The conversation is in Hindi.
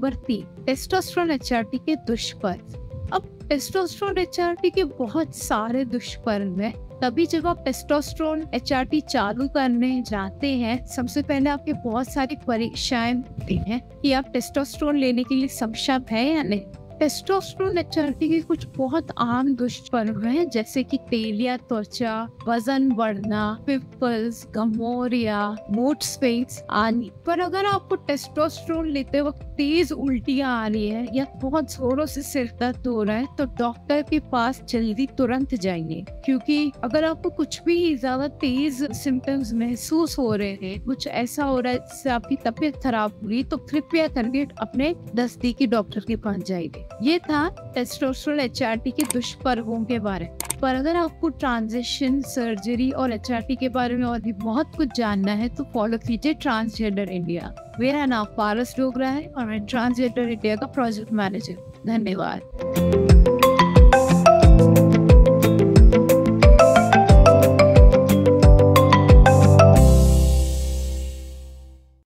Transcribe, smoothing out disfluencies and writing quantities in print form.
नंबर 3, टेस्टोस्टेरोन एचआरटी के दुष्परिणाम। अब टेस्टोस्टेरोन एचआरटी के बहुत सारे दुष्परिणाम हैं। तभी जब आप टेस्टोस्टेरोन एचआरटी चालू करने जाते हैं, सबसे पहले आपके बहुत सारी परीक्षाएं होती हैं कि आप टेस्टोस्टेरोन लेने के लिए सक्षम है या नहीं। टेस्टोस्टेरोन एचआरटी के कुछ बहुत आम दुष्परिणाम हैं, जैसे कि तेलिया त्वचा, वजन बढ़ना, पिंपल्स, गमोरिया, मूड स्विंग्स आदि। पर अगर आपको टेस्टोस्टेरोन लेते वक्त तेज उल्टियां आ रही है या बहुत जोरों से सिर दर्द हो रहा है, तो डॉक्टर के पास जल्दी तुरंत जाइए, क्योंकि अगर आपको कुछ भी ज्यादा तेज सिम्टम्स महसूस हो रहे हैं, कुछ ऐसा हो रहा है जिससे आपकी तबीयत खराब हुई, तो कृपया करके अपने नजदीकी डॉक्टर के पास जाइए। ये था टेस्टोस्टेरोन एचआरटी के दुष्परिणामों के बारे में। पर अगर आपको ट्रांजिशन, सर्जरी और एचआरटी के बारे में और भी बहुत कुछ जानना है, तो फॉलो कीजिए ट्रांसजेंडर इंडिया। मेरा नाम पारस डोगरा है और मैं ट्रांसजेंडर इंडिया का प्रोजेक्ट मैनेजर। धन्यवाद।